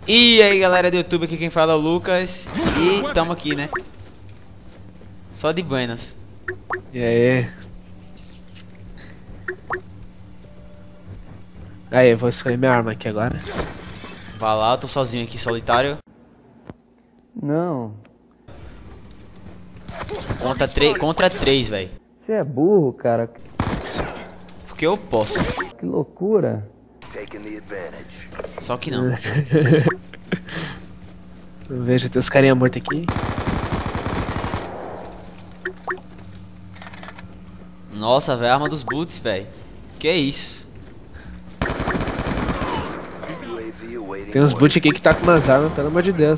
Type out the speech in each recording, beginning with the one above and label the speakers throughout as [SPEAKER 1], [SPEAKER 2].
[SPEAKER 1] E aí galera do YouTube, aqui quem fala é o Lucas. E tamo aqui, né? Só de buenas.
[SPEAKER 2] E aí? Aí, eu vou escolher minha arma aqui agora.
[SPEAKER 1] Vai lá, eu tô sozinho aqui, solitário.
[SPEAKER 3] Não.
[SPEAKER 1] Contra 3, velho.
[SPEAKER 3] Você é burro, cara.
[SPEAKER 1] Porque eu posso.
[SPEAKER 3] Que loucura.
[SPEAKER 1] Só que não.
[SPEAKER 2] Veja, tem os carinha mortos aqui.
[SPEAKER 1] Nossa, velho, arma dos boots, velho. Que isso?
[SPEAKER 2] Tem uns boot aqui que tá com umas armas, pelo amor de Deus.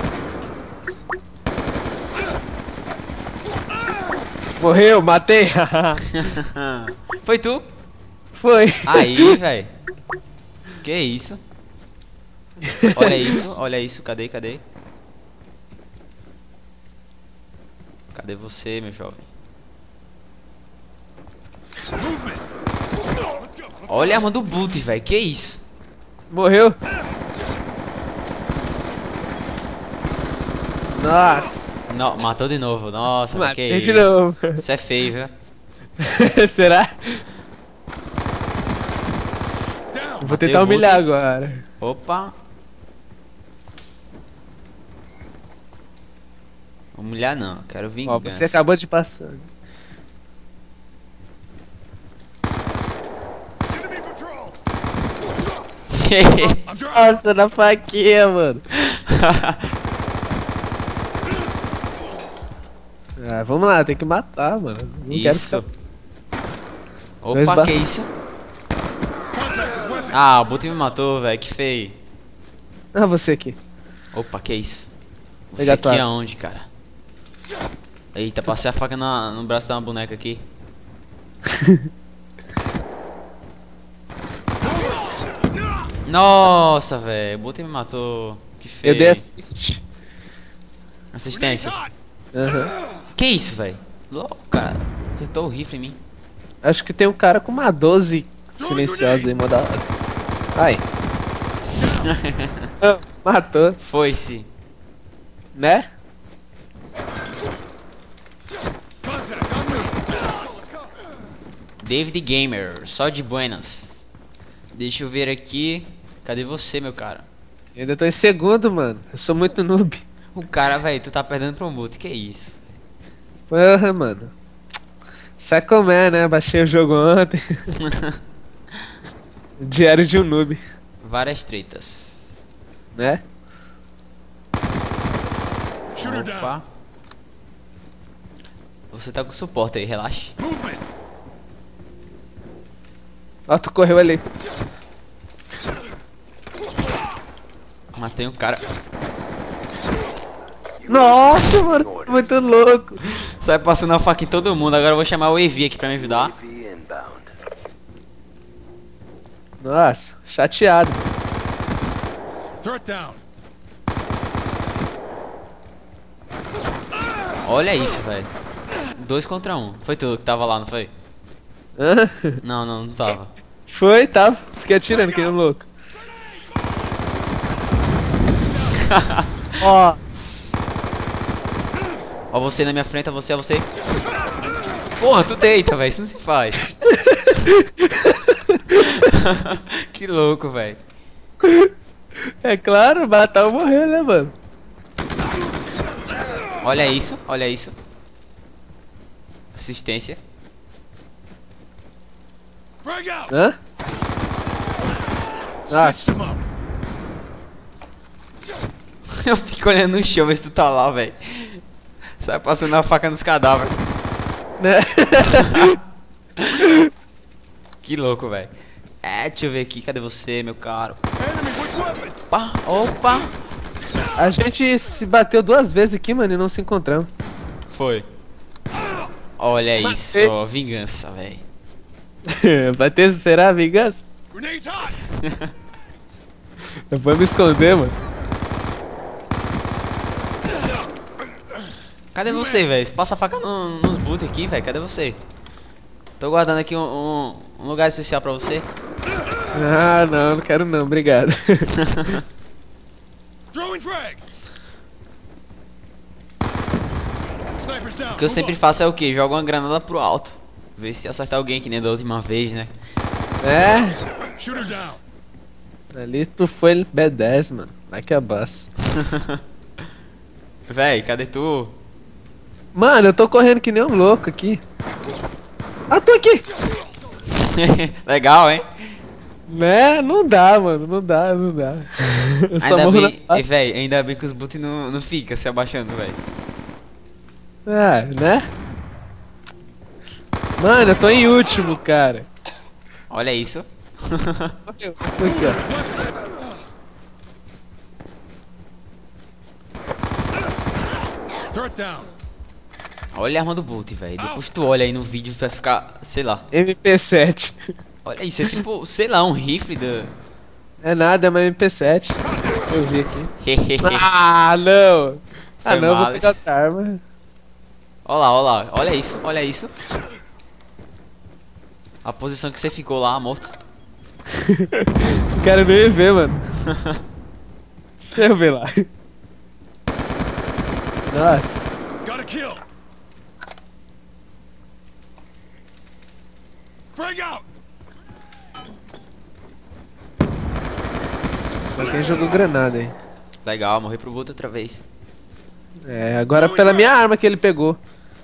[SPEAKER 2] Morreu, matei.
[SPEAKER 1] Foi tu?
[SPEAKER 2] Foi.
[SPEAKER 1] Aí, velho. Que isso? Olha isso, cadê? Cadê você, meu jovem? Olha a arma do boot, velho, que isso?
[SPEAKER 2] Morreu. Nossa.
[SPEAKER 1] Não, matou de novo, nossa, mas que
[SPEAKER 2] Matei de
[SPEAKER 1] isso?
[SPEAKER 2] novo.
[SPEAKER 1] Isso é feio, viu?
[SPEAKER 2] Será? Vou tentar humilhar agora.
[SPEAKER 1] Opa. Humilhar não, quero
[SPEAKER 2] Ó,
[SPEAKER 1] vingança.
[SPEAKER 2] você acabou de passar. Nossa, na faquinha, mano. Ah, vamos lá, tem que matar, mano. Não quero
[SPEAKER 1] Isso.
[SPEAKER 2] Dois
[SPEAKER 1] Opa, que isso? Ah, o boot me matou, velho, que feio.
[SPEAKER 2] Ah, você aqui.
[SPEAKER 1] Opa, que isso? Você
[SPEAKER 2] Pega a
[SPEAKER 1] aqui
[SPEAKER 2] tua.
[SPEAKER 1] aonde, cara? Eita, passei a faca no braço da uma boneca aqui. Nossa, velho, o boot me matou. Que feio.
[SPEAKER 2] Eu dei assist.
[SPEAKER 1] Assistência.
[SPEAKER 2] Aham.
[SPEAKER 1] Que isso, velho? Louco, cara. Acertou o rifle em mim.
[SPEAKER 2] Acho que tem um cara com uma 12 silenciosa aí, moda. Ai. Ah, matou,
[SPEAKER 1] Foi-se.
[SPEAKER 2] né?
[SPEAKER 1] David Gamer, só de buenas. Deixa eu ver aqui. Cadê você, meu cara?
[SPEAKER 2] Eu ainda tô em segundo, mano. Eu sou muito noob.
[SPEAKER 1] O cara, velho, tu tá perdendo pro boot, que isso?
[SPEAKER 2] Porra, mano. Sabe como é, né? Baixei o jogo ontem. Diário de um noob,
[SPEAKER 1] Várias tretas.
[SPEAKER 2] né?
[SPEAKER 1] Opa. Você tá com suporte aí, relaxa.
[SPEAKER 2] Ó, tu correu ali.
[SPEAKER 1] Matei um cara.
[SPEAKER 2] Nossa, mano, muito louco.
[SPEAKER 1] Sai passando a faca em todo mundo. Agora eu vou chamar o Evi aqui pra me ajudar.
[SPEAKER 2] Nossa, chateado.
[SPEAKER 1] Olha isso, velho. 2 contra 1. Foi tu que tava lá, não foi?
[SPEAKER 2] Hã?
[SPEAKER 1] Não tava.
[SPEAKER 2] Foi, tá? Fiquei atirando, que nem um louco. Nossa.
[SPEAKER 1] Ó você na minha frente, ó você. Porra, tu deita, velho. Isso não se faz. Que louco, velho.
[SPEAKER 2] É claro, matar ou morrer, né, mano?
[SPEAKER 1] Olha isso, olha isso. Assistência.
[SPEAKER 2] Hã? Nossa.
[SPEAKER 1] Eu fico olhando no chão, ver se tu tá lá, velho. Sai passando a faca nos cadáveres.
[SPEAKER 2] Né?
[SPEAKER 1] Que louco, velho. É, deixa eu ver aqui. Cadê você, meu caro? Opa, opa.
[SPEAKER 2] A gente se bateu 2 vezes aqui, mano, e não se encontramos.
[SPEAKER 1] Foi. Olha isso, ó, vingança, velho.
[SPEAKER 2] Bater será a vingança? Eu vou me esconder, mano.
[SPEAKER 1] Cadê você, velho? Passa a faca nos boot aqui, velho. Cadê você? Tô guardando aqui um lugar especial pra você.
[SPEAKER 2] Ah, não quero não, obrigado.
[SPEAKER 4] Throwing frag. Sniper's down.
[SPEAKER 1] O que eu sempre faço é o quê? Jogo uma granada pro alto. Ver se acertar alguém, que nem da última vez, né?
[SPEAKER 2] É,
[SPEAKER 4] Shooter down.
[SPEAKER 2] ali tu foi B10, mano. Like a boss.
[SPEAKER 1] Véi, cadê tu?
[SPEAKER 2] Mano, eu tô correndo que nem um louco aqui. Ah, tô aqui!
[SPEAKER 1] Legal, hein?
[SPEAKER 2] Né? Não dá, mano. Não dá, não dá. Eu só
[SPEAKER 1] Ainda
[SPEAKER 2] morro na
[SPEAKER 1] bem,
[SPEAKER 2] fase.
[SPEAKER 1] véi, ainda bem que os boot não fica se abaixando, véi.
[SPEAKER 2] É, né? Mano, eu tô em último, cara.
[SPEAKER 1] Olha isso.
[SPEAKER 2] Eu tô aqui, ó.
[SPEAKER 4] Threat down.
[SPEAKER 1] Olha a arma do boot, velho. Depois tu olha aí no vídeo, vai ficar, sei lá.
[SPEAKER 2] MP7.
[SPEAKER 1] Olha isso, é tipo, sei lá, um rifle da...
[SPEAKER 2] É nada, é uma MP7. Eu vi aqui. Ah, não! Ah,
[SPEAKER 1] Foi
[SPEAKER 2] não, eu vou
[SPEAKER 1] mal
[SPEAKER 2] pegar
[SPEAKER 1] isso.
[SPEAKER 2] outra arma.
[SPEAKER 1] Olha lá, olha isso, olha isso. A posição que você ficou lá, morto.
[SPEAKER 2] Não quero nem ver, mano. Deixa eu ver lá. Nossa.
[SPEAKER 4] Got a kill. Frag out.
[SPEAKER 2] Pra quem jogou granada, hein?
[SPEAKER 1] Legal, morri pro boot outra vez.
[SPEAKER 2] É, agora pela minha arma que ele pegou.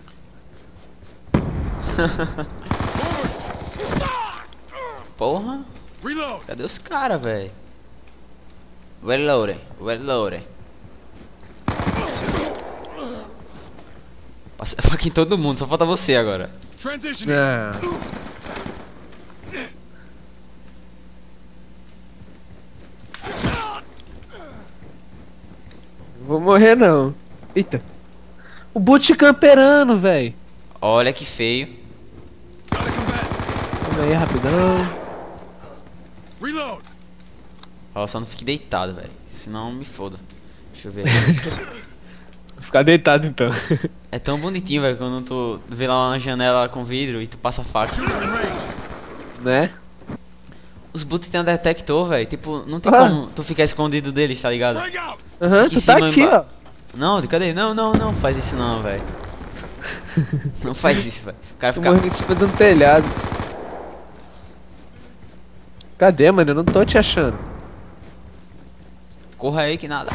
[SPEAKER 1] Porra,
[SPEAKER 4] Reload.
[SPEAKER 1] cadê os caras, velho? Reloading, reloading. Passa faca em todo mundo, só falta você agora.
[SPEAKER 4] Transitioning.
[SPEAKER 2] Não. Vou morrer não. Eita. O boot camperando, velho.
[SPEAKER 1] Olha que feio.
[SPEAKER 4] Gotta combat.
[SPEAKER 2] Vamos aí, rapidão.
[SPEAKER 4] Reload.
[SPEAKER 1] Ó, só não fique deitado, velho. Senão me foda. Deixa eu ver.
[SPEAKER 2] Vou ficar deitado então.
[SPEAKER 1] É tão bonitinho, velho, quando tu vê lá uma janela com vidro e tu passa a faca.
[SPEAKER 2] Né?
[SPEAKER 1] Os boot tem um detector, velho. Tipo, não tem
[SPEAKER 2] Ah.
[SPEAKER 1] como tu ficar escondido deles, tá ligado?
[SPEAKER 4] Frag out.
[SPEAKER 2] Aham,
[SPEAKER 1] Aqui em
[SPEAKER 2] tu tá
[SPEAKER 1] cima,
[SPEAKER 2] aqui,
[SPEAKER 1] emba-
[SPEAKER 2] ó.
[SPEAKER 1] Não, cadê? Não faz isso não, velho. Não faz isso, velho. O cara
[SPEAKER 2] Tu
[SPEAKER 1] fica...
[SPEAKER 2] morreu em cima de um telhado. Cadê, mano? Eu não tô te achando.
[SPEAKER 1] Corra aí que nada.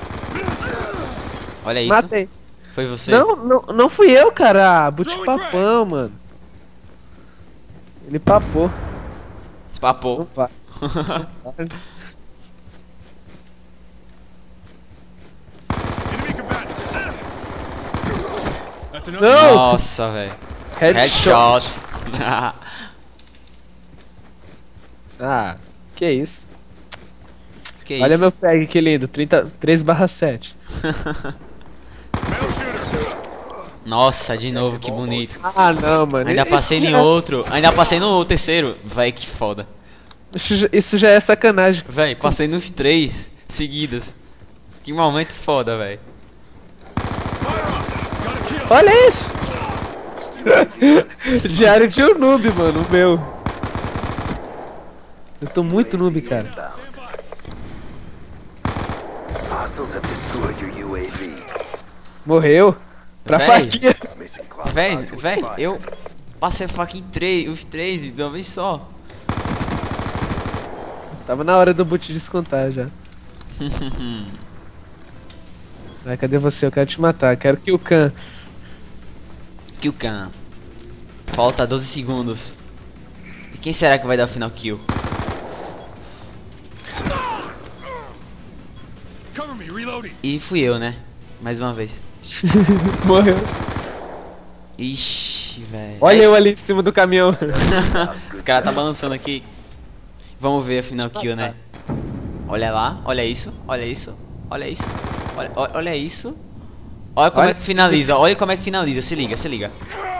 [SPEAKER 1] Olha isso.
[SPEAKER 2] Matei.
[SPEAKER 1] Foi você?
[SPEAKER 2] Não fui eu, cara. Ah, boot
[SPEAKER 4] Throwing
[SPEAKER 2] papão, mano. Ele papou. Não
[SPEAKER 1] Papou.
[SPEAKER 2] vai.
[SPEAKER 4] Enemy combatant. That's another.
[SPEAKER 2] Não!
[SPEAKER 1] Nossa, velho.
[SPEAKER 2] Headshot.
[SPEAKER 1] Headshot.
[SPEAKER 2] Ah, que isso.
[SPEAKER 1] Que
[SPEAKER 2] Olha
[SPEAKER 1] isso?
[SPEAKER 2] meu frag, que lindo. 3/7.
[SPEAKER 4] Male shooter.
[SPEAKER 1] Nossa, de novo, que bonito.
[SPEAKER 2] Ah, não, mano.
[SPEAKER 1] Ainda passei em outro. Ainda passei no terceiro. Véi, que foda.
[SPEAKER 2] Isso já é sacanagem.
[SPEAKER 1] Véi, passei nos 3 seguidos. Que momento foda, véi.
[SPEAKER 4] Got a kill.
[SPEAKER 2] Olha isso! Diário de um noob, mano, o meu. Eu tô muito noob, cara.
[SPEAKER 5] Hostiles have destroyed your UAV.
[SPEAKER 2] Morreu? Pra
[SPEAKER 1] Véi.
[SPEAKER 2] faquinha.
[SPEAKER 5] Mission clock
[SPEAKER 1] Véi,
[SPEAKER 5] on to
[SPEAKER 1] véi,
[SPEAKER 5] expire.
[SPEAKER 1] eu passei a faca em 3, os 3 de uma vez só.
[SPEAKER 2] Tava na hora do boot descontar já. Vai, cadê você? Eu quero te matar. Quero que o Khan.
[SPEAKER 1] Kill cam. Falta 12 segundos. E quem será que vai dar o final kill?
[SPEAKER 4] Cover me. Reloading.
[SPEAKER 1] E fui eu, né? Mais uma vez.
[SPEAKER 2] Morreu.
[SPEAKER 1] Ixi, velho.
[SPEAKER 2] Olha eu ali em cima do caminhão.
[SPEAKER 1] Esse cara tá balançando aqui. Vamos ver a final kill, né? Olha lá, olha isso, olha isso, olha isso, olha isso. Olha como
[SPEAKER 2] Olha.
[SPEAKER 1] é que finaliza, olha como é que finaliza, se liga, se liga.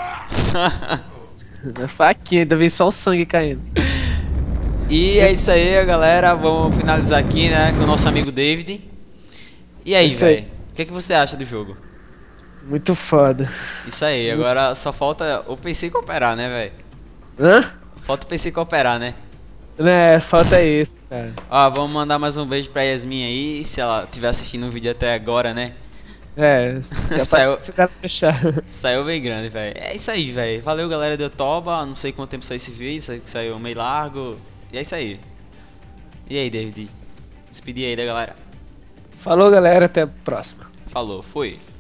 [SPEAKER 2] Na faquinha, ainda vem só o sangue caindo.
[SPEAKER 1] E é isso aí, galera. Vamos finalizar aqui, né, com o nosso amigo David. E aí,
[SPEAKER 2] Isso aí.
[SPEAKER 1] velho? O que você acha do jogo?
[SPEAKER 2] Muito foda.
[SPEAKER 1] Isso aí, agora só falta o PC cooperar, né, velho?
[SPEAKER 2] Hã?
[SPEAKER 1] Falta o PC cooperar, né?
[SPEAKER 2] Né, falta isso, cara.
[SPEAKER 1] Ó, vamos mandar mais um beijo pra Yasmin aí, se ela estiver assistindo o vídeo até agora, né?
[SPEAKER 2] É, se a
[SPEAKER 1] Saiu-
[SPEAKER 2] paciência dela fechar.
[SPEAKER 1] Saiu bem grande, velho. É isso aí, velho. Valeu, galera do Toba. Não sei quanto tempo saiu esse vídeo, saiu meio largo. E é isso aí. E aí, David? Despedir aí da galera.
[SPEAKER 2] Falou, galera, até a próxima.
[SPEAKER 1] Falou, fui.